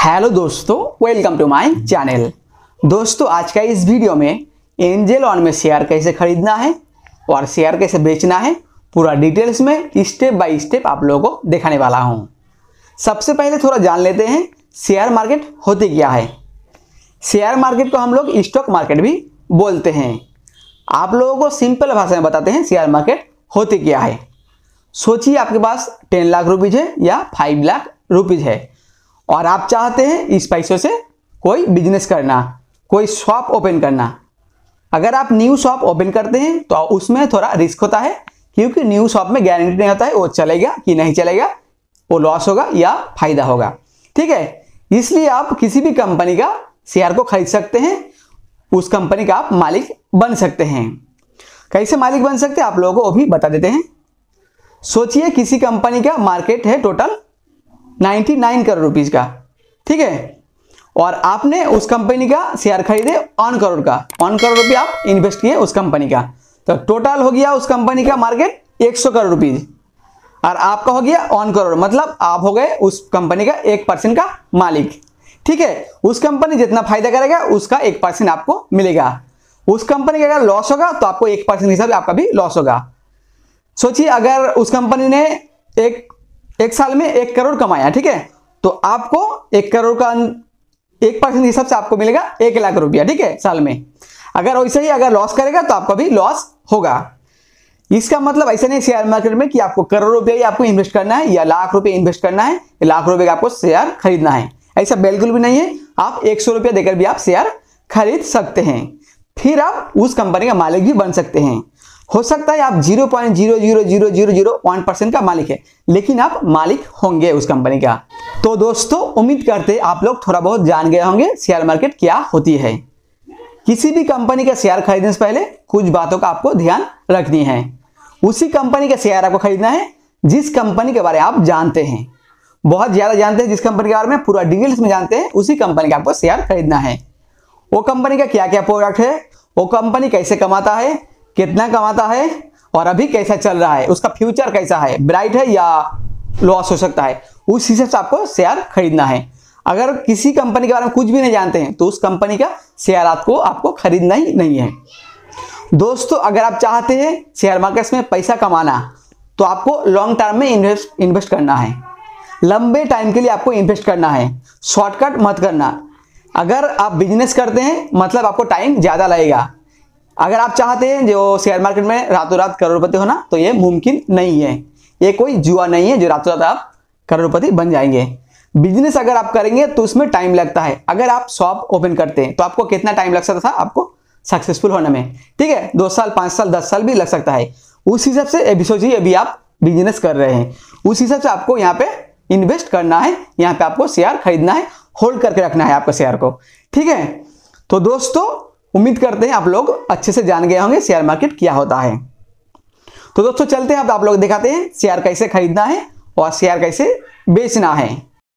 Hello दोस्तों, welcome to my channel. दोस्तों, आज का इस वीडियो में एंजल वन में शेयर कैसे खरीदना है और शेयर कैसे बेचना है पूरा डिटेल्स में स्टेप बाय स्टेप आप लोगों को दिखाने वाला हूं। सबसे पहले थोड़ा जान लेते हैं शेयर मार्केट होती क्या है। शेयर मार्केट को हम लोग स्टॉक मार्केट भी बोलते हैं। आप लोगों को सिंपल भाषा में बताते हैं शेयर मार्केट होती क्या है। सोचिए आपके पास 10 लाख रुपीज है या 5 लाख रुपीज है और आप चाहते हैं इस पैसों से कोई बिजनेस करना, कोई शॉप ओपन करना। अगर आप न्यू शॉप ओपन करते हैं तो उसमें थोड़ा रिस्क होता है, क्योंकि न्यू शॉप में गारंटी नहीं होता है वो चलेगा कि नहीं चलेगा, वो लॉस होगा या फायदा होगा। ठीक है, इसलिए आप किसी भी कंपनी का शेयर को खरीद सकते हैं, उस कंपनी का आप मालिक बन सकते हैं। कैसे मालिक बन सकते हैं आप लोगों को वो भी बता देते हैं। सोचिए किसी कंपनी का मार्केट है टोटल 99 करोड़ रुपीज का, ठीक है, और आपने उस कंपनी का शेयर खरीदे 1 करोड़ का, 1 करोड़ रुपये आप इन्वेस्ट किए उस कंपनी का, तो टोटल हो गया उस कंपनी का मार्केट 100 करोड़ रुपीज और आपका हो गया 1 करोड़, मतलब आप हो गए उस कंपनी का 1% का मालिक। ठीक है, उस कंपनी जितना फायदा करेगा उसका 1% आपको मिलेगा। उस कंपनी का अगर लॉस होगा तो आपको 1% हिसाब से आपका भी लॉस होगा। सोचिए अगर उस कंपनी ने एक साल में 1 करोड़ कमाया, ठीक है, तो आपको 1 करोड़ का 1% हिसाब से आपको मिलेगा 1 लाख रुपया, ठीक है, साल में। अगर वैसे ही अगर लॉस करेगा तो आपका भी लॉस होगा। इसका मतलब ऐसा नहीं शेयर मार्केट में कि आपको करोड़ रुपया ही आपको इन्वेस्ट करना है या लाख रुपये इन्वेस्ट करना है, लाख रुपये का आपको शेयर खरीदना है, ऐसा बिल्कुल भी नहीं है। आप 100 रुपया देकर भी आप शेयर खरीद सकते हैं, फिर आप उस कंपनी का मालिक भी बन सकते हैं। हो सकता है आप 0.0000001% का मालिक है, लेकिन आप मालिक होंगे उस कंपनी का। तो दोस्तों, उम्मीद करते हैं आप लोग थोड़ा बहुत जान गए होंगे शेयर मार्केट क्या होती है। किसी भी कंपनी का शेयर खरीदने से पहले कुछ बातों का आपको ध्यान रखनी है। उसी कंपनी का शेयर आपको खरीदना है जिस कंपनी के बारे में आप जानते हैं, बहुत ज्यादा जानते हैं, जिस कंपनी के बारे में पूरा डिटेल्स में जानते हैं, उसी कंपनी का आपको शेयर खरीदना है। वो कंपनी का क्या क्या प्रोडक्ट है, वो कंपनी कैसे कमाता है, कितना कमाता है और अभी कैसा चल रहा है, उसका फ्यूचर कैसा है, ब्राइट है या लॉस हो सकता है, उस हिसाब से आपको शेयर खरीदना है। अगर किसी कंपनी के बारे में कुछ भी नहीं जानते हैं तो उस कंपनी का शेयर आपको खरीदना ही नहीं है। दोस्तों, अगर आप चाहते हैं शेयर मार्केट में पैसा कमाना तो आपको लॉन्ग टर्म में इन्वेस्ट करना है, लंबे टाइम के लिए आपको इन्वेस्ट करना है, शॉर्टकट मत करना। अगर आप बिजनेस करते हैं मतलब आपको टाइम ज्यादा लगेगा। अगर आप चाहते हैं जो शेयर मार्केट में रातों रात करोड़पति होना तो ये मुमकिन नहीं है, ये कोई जुआ नहीं है जो रातों रात आप करोड़पति बन जाएंगे। बिजनेस अगर आप करेंगे तो उसमें टाइम लगता है। अगर आप शॉप ओपन करते हैं तो आपको कितना टाइम लग सकता था आपको सक्सेसफुल होने में, ठीक है, 2 साल 5 साल 10 साल भी लग सकता है। उस हिसाब से अभी सोचिए अभी आप बिजनेस कर रहे हैं, उस हिसाब से आपको यहाँ पे इन्वेस्ट करना है, यहाँ पे आपको शेयर खरीदना है, होल्ड करके रखना है आपको शेयर को। ठीक है, तो दोस्तों उम्मीद करते हैं आप लोग अच्छे से जान गए होंगे शेयर मार्केट क्या होता है। तो दोस्तों चलते हैं, अब आप लोग दिखाते हैं शेयर कैसे खरीदना है और शेयर कैसे बेचना है।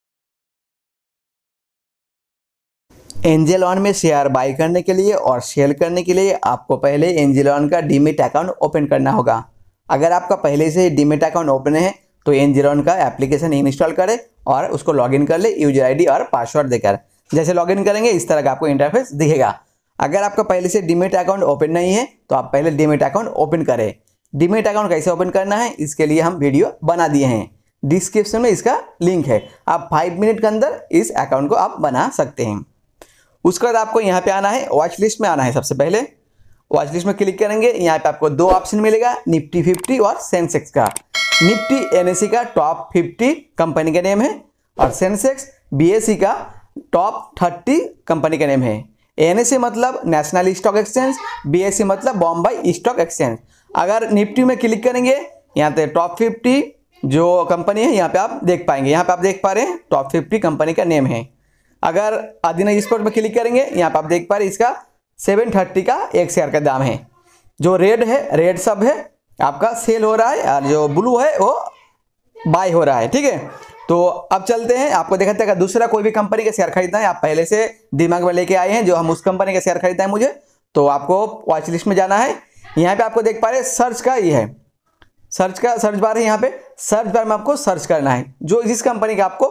एंजल वन में शेयर बाय करने के लिए और सेल करने के लिए आपको पहले एंजल वन का डीमैट अकाउंट ओपन करना होगा। अगर आपका पहले से डीमैट अकाउंट ओपन है तो एंजल वन का एप्लीकेशन इंस्टॉल करें और उसको लॉगिन कर ले यूजर आईडी और पासवर्ड देकर। जैसे लॉगिन करेंगे इस तरह का आपको इंटरफेस दिखेगा। अगर आपका पहले से डीमैट अकाउंट ओपन नहीं है तो आप पहले डीमैट अकाउंट ओपन करें। डीमैट अकाउंट कैसे ओपन करना है इसके लिए हम वीडियो बना दिए हैं, डिस्क्रिप्शन में इसका लिंक है। आप 5 मिनट के अंदर इस अकाउंट को आप बना सकते हैं। उसके बाद आपको यहाँ पे आना है, वॉच लिस्ट में आना है। सबसे पहले वॉच लिस्ट में क्लिक करेंगे, यहाँ पे आपको 2 ऑप्शन मिलेगा, निफ्टी 50 और सेंसेक्स का। निफ्टी एनएससी का टॉप 50 कंपनी का नेम है और सेंसेक्स बीएसई का टॉप 30 कंपनी का नेम है। एनएससी मतलब नेशनल स्टॉक एक्सचेंज, बीएसई मतलब बॉम्बे स्टॉक एक्सचेंज। अगर निफ्टी में क्लिक करेंगे यहाँ पे टॉप 50 जो कंपनी है यहाँ पे आप देख पाएंगे, यहाँ पे आप देख पा रहे हैं टॉप 50 कंपनी का नेम है। अगर आदिना स्पोर्ट में क्लिक करेंगे यहाँ पे आप देख पा रहे हैं इसका 730 का एक शेयर का दाम है। जो रेड है, रेड सब है आपका सेल हो रहा है और जो ब्लू है वो बाय हो रहा है। ठीक है, तो अब चलते हैं, आपको दिखाते हैं अगर दूसरा कोई भी कंपनी का शेयर खरीदना है, आप पहले से दिमाग में लेके आए हैं जो हम उस कंपनी का शेयर खरीदना है मुझे, तो आपको वॉच लिस्ट में जाना है। यहाँ पे आपको देख पा रहे हैं सर्च का ये है, सर्च बार है। यहाँ पे सर्च बार में आपको सर्च करना है जो जिस कंपनी का आपको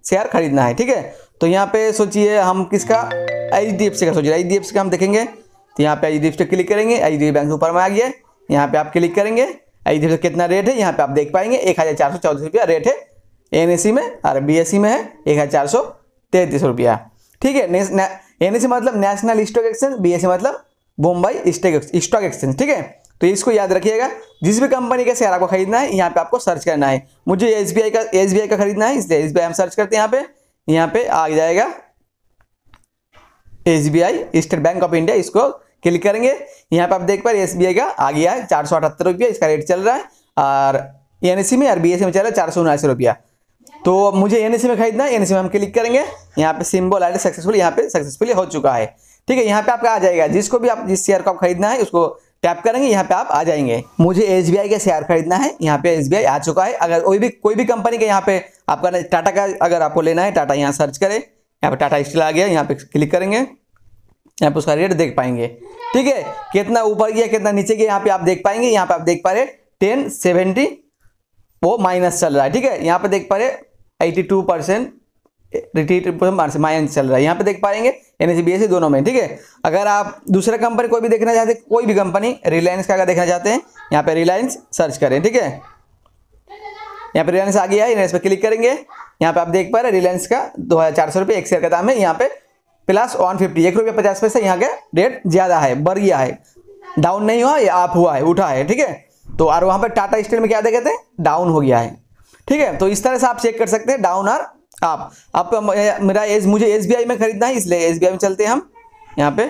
शेयर खरीदना है। ठीक है, तो यहाँ पे सोचिए हम किसका, HDFC का सोचिए, HDFC का हम देखेंगे। तो यहाँ पे HDFC क्लिक करेंगे, HDFC बैंक ऊपर में आ गया। यहाँ पे आप क्लिक करेंगे, HDFC कितना रेट है यहाँ पे आप देख पाएंगे, 1414 रुपया रेट है NSE में, और BSE में है 1433 रुपया। ठीक है, NSE मतलब नेशनल स्टॉक एक्सचेंज, BSE मतलब बॉम्बे स्टॉक एक्सचेंज। ठीक है, तो इसको याद रखिएगा। जिस भी कंपनी का शेयर आपको खरीदना है यहाँ पे आपको सर्च करना है। मुझे SBI का खरीदना है, इसलिए SBI हम सर्च करते हैं। यहाँ पे आ जाएगा SBI state bank of India, इसको क्लिक करेंगे। यहाँ पे आप देख पा रहे SBI का आ गया है 478 रुपया इसका रेट चल रहा है, और NSE में और BSE में चल रहा है 479 रुपया। तो मुझे NSE में खरीदना है, NSE में हम क्लिक करेंगे। यहाँ पे सिंबल आ रहा है सक्सेसफुल, यहाँ पे सक्सेसफुली हो चुका है। ठीक है, यहाँ पे आपका आ जाएगा, जिसको भी आप जिस शेयर को आप खरीदना है उसको टैप करेंगे, यहाँ पे आप आ जाएंगे। मुझे SBI का शेयर खरीदना है, यहाँ पे SBI आ चुका है। अगर कोई भी कंपनी का यहाँ पे आपका टाटा का अगर आपको लेना है, टाटा यहाँ सर्च करें, यहाँ पे टाटा स्टील आ गया, यहाँ पे क्लिक करेंगे, यहाँ पे उसका रेट देख पाएंगे। ठीक है, कितना ऊपर गया कितना नीचे गया यहाँ पे आप देख पाएंगे। यहाँ पे आप देख पा रहे 1070 वो माइनस चल रहा है। ठीक है, यहाँ पे देख पा रहे 82% माइनस चल रहा है, यहाँ पे देख पाएंगे NSE BSE दोनों में। ठीक है, अगर आप दूसरा कंपनी कोई भी देखना चाहते हैं, कोई भी कंपनी, रिलायंस का अगर देखना चाहते हैं, यहाँ पे रिलायंस सर्च करें। ठीक है, यहाँ पे रिलायंस आ गया है, इस पर क्लिक करेंगे। यहाँ पे आप देख पा रहे रिलायंस का 2400 रुपये एक शेयर का दाम है। यहाँ पे प्लस 150 ₹1.50 यहाँ का रेट ज्यादा है, बढ़ गया है, डाउन नहीं हुआ, या अप हुआ है, उठा है। ठीक है, तो और वहाँ पे टाटा स्टील में क्या देखते हैं, डाउन हो गया है। ठीक है, तो इस तरह से आप चेक कर सकते हैं डाउन और आप मुझे SBI में खरीदना है, इसलिए SBI में चलते हैं हम। यहाँ पे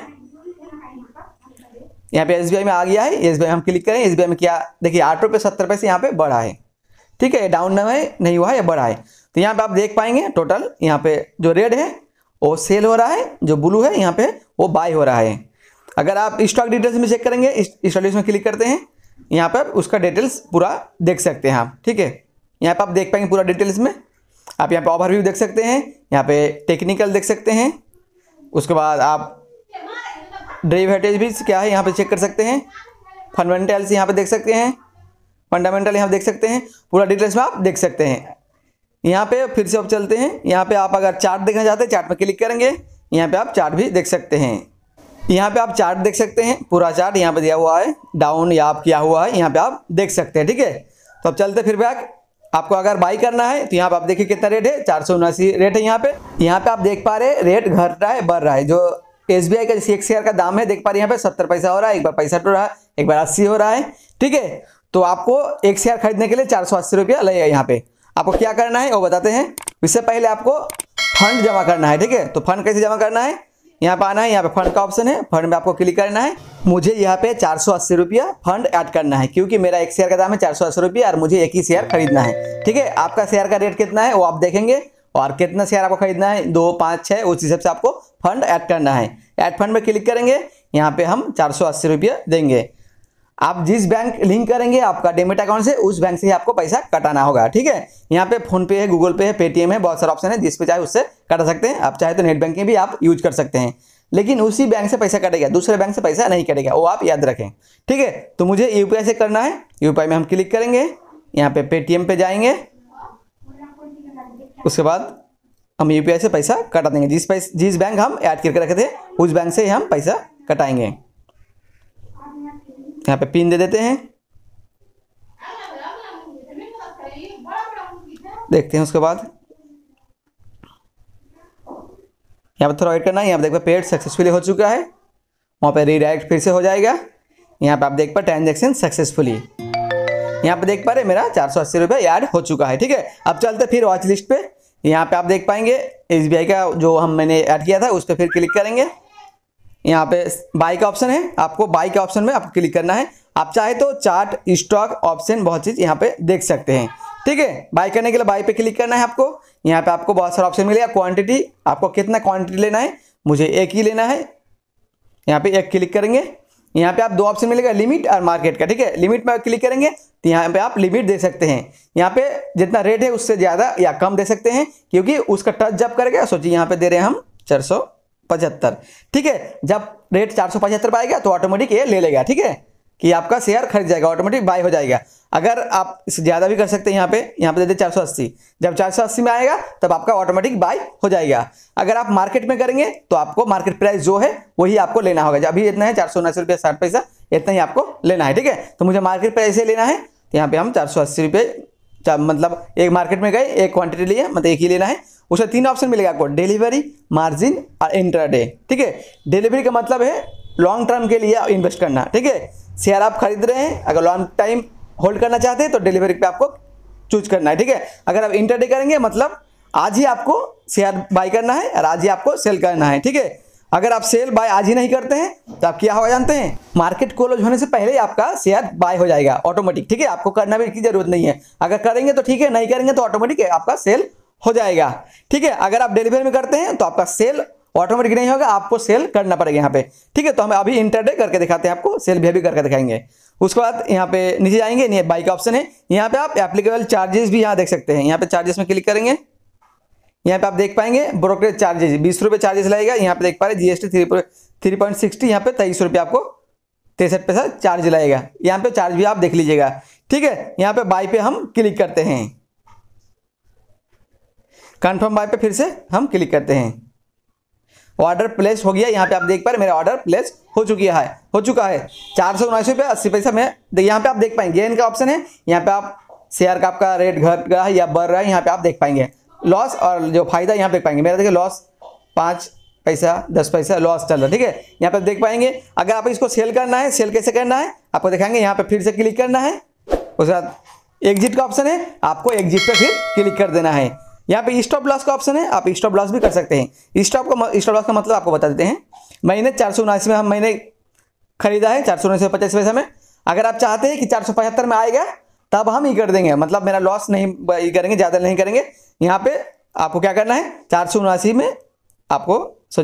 SBI में आ गया है, SBI हम क्लिक करें। SBI में क्या देखिए 8 रुपये 70 पैसे यहाँ पे बढ़ा है। ठीक है, डाउन नहीं हुआ है, या बढ़ा है। तो यहाँ पे आप देख पाएंगे टोटल यहाँ पे जो रेड है वो सेल हो रहा है, जो ब्लू है यहाँ पे वो बाय हो रहा है। अगर आप स्टॉक डिटेल्स में चेक करेंगे, स्टॉक डिटेल्स में क्लिक करते हैं, यहाँ पर उसका डिटेल्स पूरा देख सकते हैं आप। ठीक है, यहाँ पे आप देख पाएंगे पूरा डिटेल्स में। आप यहाँ पे ओवरव्यू देख सकते हैं, यहाँ पे टेक्निकल देख सकते हैं, उसके बाद आप डेरिवेटिव भी क्या है यहाँ पे चेक कर सकते हैं, फंडामेंटल्स यहाँ पे देख सकते हैं, फंडामेंटल यहाँ देख सकते हैं, पूरा डिटेल्स में आप देख सकते हैं। यहाँ पे फिर से आप चलते हैं, यहाँ पे आप अगर चार्ट देखना चाहते हैं, चार्ट पे क्लिक करेंगे, यहाँ पे आप चार्ट भी देख सकते हैं। यहाँ पे आप चार्ट देख सकते हैं, पूरा चार्ट यहाँ पे दिया हुआ है, डाउन या आप किया हुआ है, यहाँ पे आप देख सकते हैं। ठीक है, तो अब चलते फिर बैक। आपको अगर बाई करना है तो यहाँ पे आप देखिए कितना रेट है, 479 रेट है। यहाँ पे आप देख पा रहे रेट घट रहा है, बढ़ रहा है। जो SBI का एक शेयर का दाम है देख पा रहे यहाँ पे 70 पैसा हो रहा है, एक बार 65 हो रहा है, एक बार 80 हो रहा है। ठीक है, तो आपको एक शेयर खरीदने के लिए 480 रुपया लगेगा। यहाँ पे आपको क्या करना है वो बताते हैं। इससे पहले आपको फंड जमा करना है। ठीक है, तो फंड कैसे जमा करना है, यहाँ पे आना है, यहाँ पे फंड का ऑप्शन है, फंड में आपको क्लिक करना है। मुझे यहाँ पे 480 रुपया फंड ऐड करना है, क्योंकि मेरा एक शेयर का दाम है 480 रुपया और मुझे एक ही शेयर खरीदना है। ठीक है, आपका शेयर का रेट कितना है वो आप देखेंगे, और कितना शेयर आपको खरीदना है 2, 5, 6, उस हिसाब से आपको फंड ऐड करना है। ऐड फंड में क्लिक करेंगे, यहाँ पे हम 480 रुपया देंगे। आप जिस बैंक लिंक करेंगे आपका डेबिट अकाउंट से, उस बैंक से ही आपको पैसा कटाना होगा। ठीक है, यहाँ पे फोन पे है, गूगल पे है, पेटीएम है, बहुत सारा ऑप्शन है, जिस पे चाहे उससे कटा सकते हैं। आप चाहे तो नेट बैंकिंग भी आप यूज कर सकते हैं, लेकिन उसी बैंक से पैसा कटेगा, दूसरे बैंक से पैसा नहीं कटेगा, वो आप याद रखें। ठीक है, तो मुझे UPI से करना है, UPI में हम क्लिक करेंगे, यहाँ पे पेटीएम पे जाएंगे, उसके बाद हम UPI से पैसा कटा देंगे। जिस बैंक हम ऐड करके रखे थे उस बैंक से हम पैसा कटाएंगे। यहाँ पे पिन दे देते हैं, देखते हैं। उसके बाद यहाँ पे थोड़ा वेट करना है। यहाँ पे देखो पेड सक्सेसफुली हो चुका है, वहाँ पे रीडायरेक्ट फिर से हो जाएगा। यहाँ पे आप देख पा ट्रांजेक्शन सक्सेसफुली, यहाँ पे देख पा रहे मेरा 480 रुपये ऐड हो चुका है। ठीक है, अब चलते फिर वॉच लिस्ट पे। यहाँ पे आप देख पाएंगे SBI का जो मैंने ऐड किया था उस पर फिर क्लिक करेंगे। यहाँ पे बाई का ऑप्शन है, आपको बाई के ऑप्शन में आपको क्लिक करना है। आप चाहे तो चार्ट, स्टॉक, ऑप्शन, बहुत चीज़ यहाँ पे देख सकते हैं। ठीक है, बाई करने के लिए बाई पे क्लिक करना है आपको। यहाँ पे आपको बहुत सारा ऑप्शन मिलेगा। क्वांटिटी, आपको कितना क्वांटिटी लेना है, मुझे एक ही लेना है, यहाँ पे एक क्लिक करेंगे। यहाँ पे आप 2 ऑप्शन मिलेगा, लिमिट और मार्केट का। ठीक है, लिमिट में क्लिक करेंगे तो यहाँ पे आप लिमिट दे सकते हैं। यहाँ पे जितना रेट है उससे ज़्यादा या कम दे सकते हैं, क्योंकि उसका टच जब करेगा, सोचिए यहाँ पे दे रहे हैं हम 475। ठीक है, जब रेट 475 पर आएगा तो ऑटोमेटिक ये ले लेगा। ठीक है, कि आपका शेयर खरीद जाएगा, ऑटोमेटिक बाय हो जाएगा। अगर आप इससे ज़्यादा भी कर सकते हैं, यहाँ पे दे दे 480। जब 480 में आएगा तब आपका ऑटोमेटिक बाय हो जाएगा। अगर आप मार्केट में करेंगे तो आपको मार्केट प्राइस जो है वही आपको लेना होगा। जब अभी इतना है 479 रुपये 60 पैसा, इतना ही आपको लेना है। ठीक है, तो मुझे मार्केट प्राइस से लेना है, तो यहाँ पे हम 480 रुपये, मतलब एक मार्केट में गए, एक क्वांटिटी लिए, मतलब एक ही लेना है। उसमें 3 ऑप्शन मिलेगा आपको, डिलीवरी, मार्जिन और इंट्राडे। ठीक है, डिलीवरी का मतलब है लॉन्ग टर्म के लिए इन्वेस्ट करना। ठीक है, शेयर आप खरीद रहे हैं, अगर लॉन्ग टाइम होल्ड करना चाहते हैं तो डिलीवरी पे आपको चूज करना है। ठीक है, अगर आप इंट्राडे करेंगे मतलब आज ही आपको शेयर बाय करना है और आज ही आपको सेल करना है। ठीक है, अगर आप सेल बाय आज ही नहीं करते हैं तो आप क्या होगा जानते हैं, मार्केट क्लोज होने से पहले ही आपका शेयर बाय हो जाएगा ऑटोमेटिक। ठीक है, आपको करना भी की जरूरत नहीं है। अगर करेंगे तो ठीक है, नहीं करेंगे तो ऑटोमेटिक आपका सेल हो जाएगा। ठीक है, अगर आप डिलीवरी में करते हैं तो आपका सेल ऑटोमेटिक नहीं होगा, आपको सेल करना पड़ेगा यहाँ पे। ठीक है, तो हम अभी इंट्राडे करके दिखाते हैं आपको, सेल भी अभी करके दिखाएंगे। उसके बाद यहाँ पे नीचे जाएंगे, बाई का ऑप्शन है, यहाँ पे आप एप्लीकेबल चार्जेस भी यहाँ देख सकते हैं। यहाँ पे चार्जेस में क्लिक करेंगे, यहाँ पे आप देख पाएंगे ब्रोकरेज चार्जेस 20 रुपये चार्जेस लगेगा। यहाँ पे देख पा रहे जीएसटी 3.60, यहाँ पे 23 रुपये आपको 63 पैसा चार्ज लगेगा। यहाँ पे चार्ज भी आप देख लीजिएगा। ठीक है, यहाँ पे बाय पे हम क्लिक करते हैं, कंफर्म बाय पे फिर से हम क्लिक करते हैं। ऑर्डर प्लेस हो गया, यहाँ पे आप देख पा रहे मेरा ऑर्डर प्लेस हो चुका है 479 रुपये 80 पैसा में। यहाँ पे आप देख पाएंगे गेन का ऑप्शन है, यहाँ पे आप शेयर का आपका रेट घट रहा है या बढ़ रहा है, यहाँ पे आप देख पाएंगे। लॉस और जो फायदा यहाँ पे देख पाएंगे, मेरा देखिए लॉस 5 पैसा 10 पैसा लॉस चल रहा है। ठीक है, यहाँ पे देख पाएंगे। अगर आप इसको सेल करना है, सेल कैसे करना है आपको दिखाएंगे। यहाँ पे फिर से क्लिक करना है, उसके बाद एग्जिट का ऑप्शन है, आपको एग्जिट पे फिर क्लिक कर देना है। यहाँ पे स्टॉप लॉस का ऑप्शन है, आप स्टॉप लॉस भी कर सकते हैं। स्टॉप लॉस का मतलब आपको बता देते हैं। महीने 479 में हम महीने खरीदा है 479.50 पैसा में। अगर आप चाहते हैं कि 475 में आएगा तब हम ही कर देंगे, मतलब मेरा लॉस नहीं करेंगे, ज़्यादा नहीं करेंगे। यहाँ पे आपको क्या करना है, 479 में आपको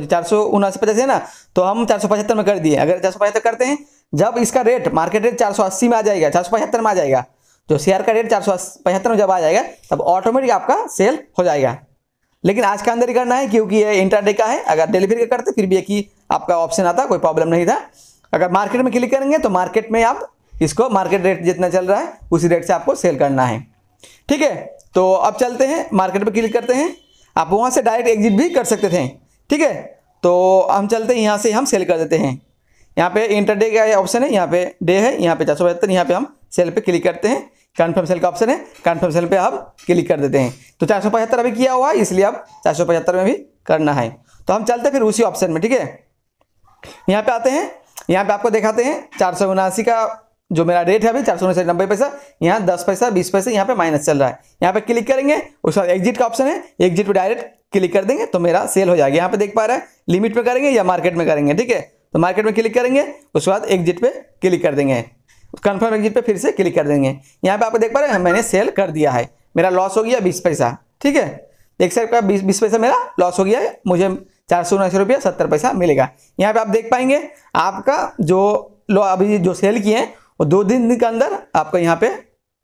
479.50 है ना, तो हम 475 में कर दिए। अगर 475 करते हैं, जब इसका रेट मार्केट रेट 480 में आ जाएगा, 475 में आ जाएगा, जो शेयर का रेट 475 में जब आ जाएगा तब ऑटोमेटिक आपका सेल हो जाएगा। लेकिन आज के अंदर ही करना है क्योंकि ये इंट्राडे का है। अगर डिलीवरी का करते फिर भी एक ही आपका ऑप्शन आता, कोई प्रॉब्लम नहीं था। अगर मार्केट में क्लिक करेंगे तो मार्केट में आप इसको मार्केट रेट जितना चल रहा है उसी रेट से आपको सेल करना है। ठीक है, तो अब चलते हैं मार्केट पे क्लिक करते हैं। आप वहाँ से डायरेक्ट एग्जिट भी कर सकते थे। ठीक है, तो हम चलते हैं, यहाँ से हम सेल कर देते हैं। यहाँ पे इंट्राडे का ऑप्शन है, यहाँ पे डे है, यहाँ पे 475, यहाँ पे हम सेल पे क्लिक करते हैं। कन्फर्म सेल का ऑप्शन है, कन्फर्म सेल पे हम क्लिक कर देते हैं। तो 475 अभी किया हुआ है, इसलिए अब 475 में भी करना है। तो हम चलते हैं फिर उसी ऑप्शन में। ठीक है, यहाँ पे आते हैं, यहाँ पे आपको दिखाते हैं 479 का जो मेरा रेट है अभी 490 पैसा, यहाँ 10 पैसा 20 पैसा यहाँ पे माइनस चल रहा है। यहाँ पे क्लिक करेंगे, उसके बाद एग्जिट का ऑप्शन है, एग्जिट पे डायरेक्ट क्लिक कर देंगे तो मेरा सेल हो जाएगा। यहाँ पे देख पा रहे हैं लिमिट में करेंगे या मार्केट में करेंगे। ठीक है, तो मार्केट में क्लिक करेंगे, उसके बाद एग्जिट पे क्लिक कर देंगे, कन्फर्म एग्जिट पे फिर से क्लिक कर देंगे। यहाँ पे आपको देख पा रहे हैं मैंने सेल कर दिया है, मेरा लॉस हो गया 20 पैसा। ठीक है, एक साइड का 20 पैसा मेरा लॉस हो गया है, मुझे 479 रुपया 70 पैसा मिलेगा। यहाँ पे आप देख पाएंगे आपका जो अभी जो सेल किए हैं वो 2 दिन के अंदर आपका यहाँ पे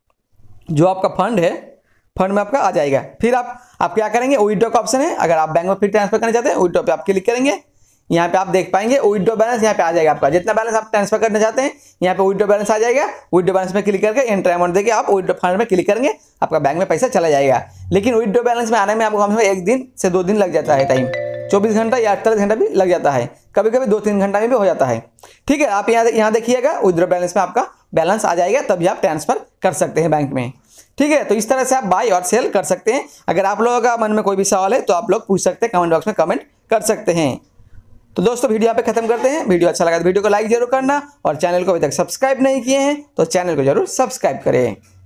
जो आपका फंड है, फंड में आपका आ जाएगा। फिर आप क्या करेंगे, विड्रॉ का ऑप्शन है, अगर आप बैंक में फिर ट्रांसफर करना चाहते हैं विड्रॉ पे आप क्लिक करेंगे। यहाँ पे आप देख पाएंगे विड्रॉ बैलेंस यहाँ पे आ जाएगा आपका, जितना बैलेंस आप ट्रांसफर करना चाहते हैं यहाँ पे विड्रॉ बैलेंस आ जाएगा। विड्रॉ बैलेंस में क्लिक करके एंटर अमाउंट देके आप विड्रॉ फंड में क्लिक करेंगे, आपका बैंक में पैसा चला जाएगा। लेकिन विड्रॉ बैलेंस में आने में आपको कम से कम 1 दिन से 2 दिन लग जाता है, टाइम 24 घंटा या 48 घंटा भी लग जाता है, कभी कभी 2-3 घंटा में भी हो जाता है। ठीक है, आप यहाँ देखिएगा विड्रॉ बैलेंस में आपका बैलेंस आ जाएगा, तभी आप ट्रांसफर कर सकते हैं बैंक में। ठीक है, तो इस तरह से आप बाय और सेल कर सकते हैं। अगर आप लोगों का मन में कोई भी सवाल है तो आप लोग पूछ सकते हैं, कमेंट बॉक्स में कमेंट कर सकते हैं। तो दोस्तों वीडियो यहाँ पे खत्म करते हैं। वीडियो अच्छा लगा तो वीडियो को लाइक जरूर करना, और चैनल को अभी तक सब्सक्राइब नहीं किए हैं तो चैनल को जरूर सब्सक्राइब करें।